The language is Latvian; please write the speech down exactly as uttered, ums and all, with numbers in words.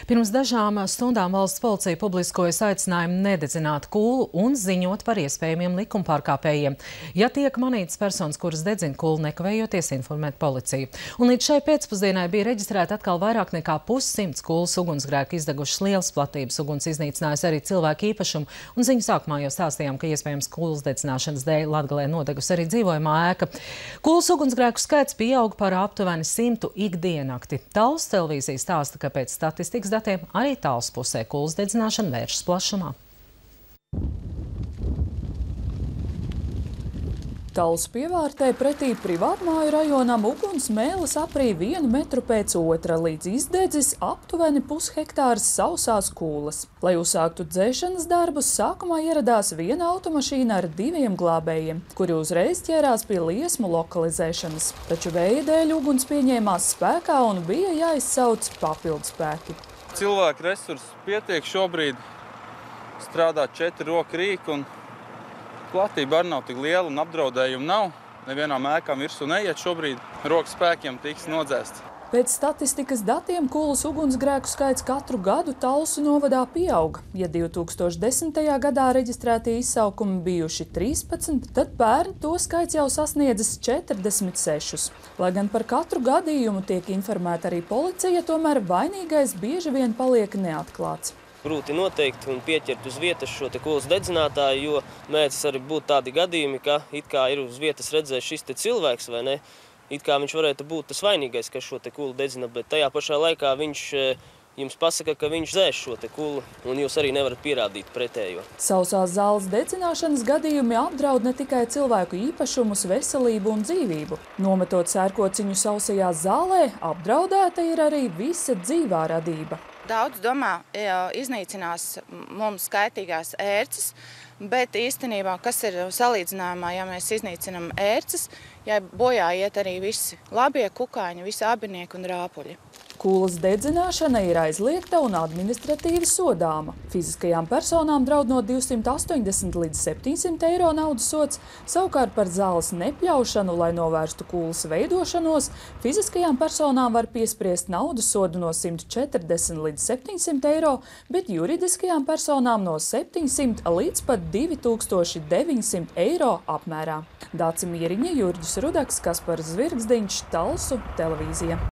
Pirms dažām stundām valsts policija publiskojas aicinājumu nededzināt kūlu un ziņot par iespējamiem likumpārkāpējiem. Ja tiek manītas personas, kuras dedzina kūlu, nekavējoties informēt policiju. Un līdz šai pēcpusdienai bija reģistrēta atkal vairāk nekā pussimts kūlas ugunsgrēku, izdegušas lielas platības. Uguns iznīcinājusi arī cilvēku īpašumu, un ziņu sākumā jau stāstījām, ka iespējams kūlas dedzināšanas dēļ Latgalē nodegusi arī dzīvojamā ēka. Kūlas ugunsgrēku skaits pieauga par aptuveni simtu ikdiennakti. Talsu televīzija stāsta, ka pēc statistikas datiem arī Talsu pusē kūlas dedzināšana vēršas plašumā. Talsu pievārtē pretī privātmāju rajonam uguns mēlis aprīja vienu metru pēc otra, līdz izdedzis aptuveni pushektārs sausās kūlas. Lai uzsāktu dzēšanas darbus, sākumā ieradās viena automašīna ar diviem glābējiem, kuri uzreiz ķērās pie liesmu lokalizēšanas. Taču vēja dēļ uguns pieņēmās spēkā un bija jāizsauc papildspēki. Cilvēku resursu pietiek šobrīd, strādā četri roku rīki un platība arī nav tik liela un apdraudējumu nav. Nevienām ēkām virsū neiet šobrīd, roku spēkiem tiks nodzēsts. Pēc statistikas datiem kūlas ugunsgrēku skaits katru gadu Talsu novadā pieauga. Ja divi tūkstoši desmitajā gadā reģistrētie izsaukumi bijuši trīspadsmit, tad pērn to skaits jau sasniedzis četrdesmit sešus. Lai gan par katru gadījumu tiek informēta arī policija, tomēr vainīgais bieži vien paliek neatklāts. Grūti noteikt un pieķert uz vietas šo te kūlas dedzinātāju, jo mēdz arī būt tādi gadījumi, ka it kā ir uz vietas redzējis šis te cilvēks, vai ne? It kā viņš varētu būt tas vainīgais, kas šo te kūlu dedzina, bet tajā pašā laikā viņš jums pasaka, ka viņš dzēš šo te kūlu, un jūs arī nevarat pierādīt pretējo. Sausās zāles dedzināšanas gadījumi apdraud ne tikai cilvēku īpašumus, veselību un dzīvību. Nometot sērkociņu sausajā zālē, apdraudēta ir arī visa dzīvā radība. Daudz domā, iznīcinās mums kaitīgās ērces, bet īstenībā, kas ir salīdzinājumā, ja mēs iznīcinām ērces, ja bojā iet arī visi labie kukaiņi, visi abinieki un rāpuļi. Kūlas dedzināšana ir aizliegta un administratīvi sodāma. Fiziskajām personām draud no divsimt astoņdesmit līdz septiņsimt eiro naudas sods, savukārt par zāles nepļaušanu, lai novērstu kūlas veidošanos, fiziskajām personām var piespriest naudas sodu no simt četrdesmit līdz septiņsimt eiro, bet juridiskajām personām no septiņsimt līdz pat divi tūkstoši deviņsimt eiro apmērā. Dāci Mieriņa, Jurģis Rudaks, Kaspars Zvirgzdiņš, Talsu televīzija.